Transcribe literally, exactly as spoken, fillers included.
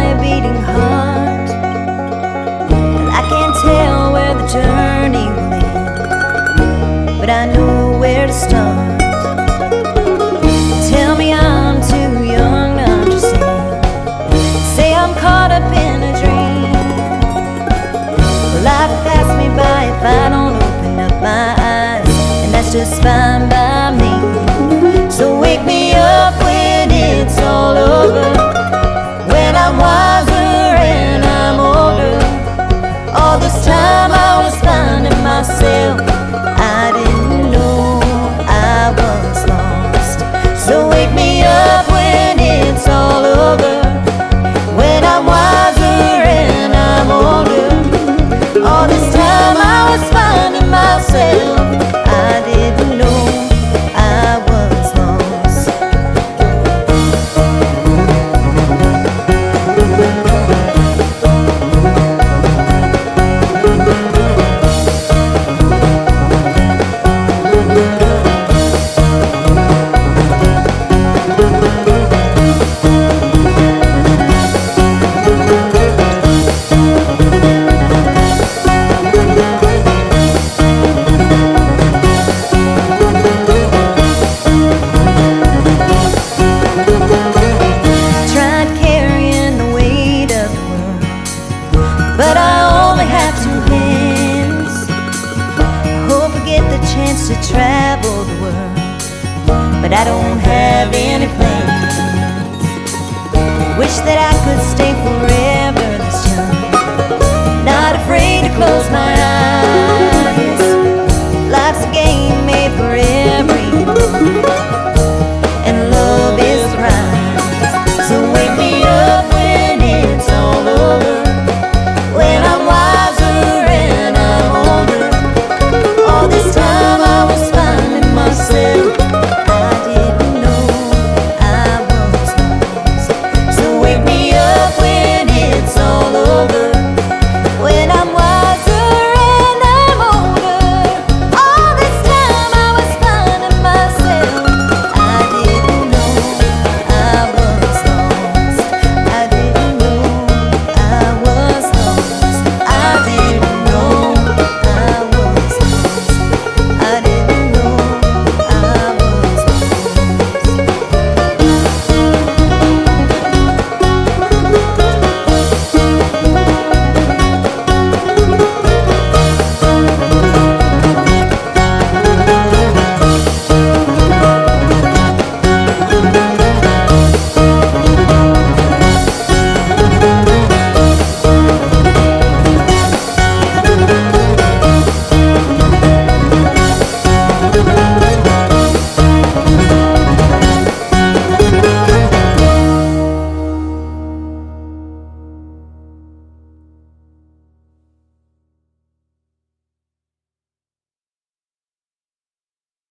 by a beating heart, and I can't tell where the journey will end, but I know where to start. Tell me I'm too young to understand, say I'm caught up in a dream. Life passed me by if I don't open up my eyes, and that's just fine by me. So wake me up when it's all over, when I'm wiser and I'm older. All this time I was finding myself, I didn't know I was lost. So wake me up when it's all over, when I'm wiser and I'm older. All this time I was finding myself, I didn't know I was lost. But I only have two hands. Hope I get the chance to travel the world, but I don't have any plans. Wish that I could stay forever this young, not afraid to close my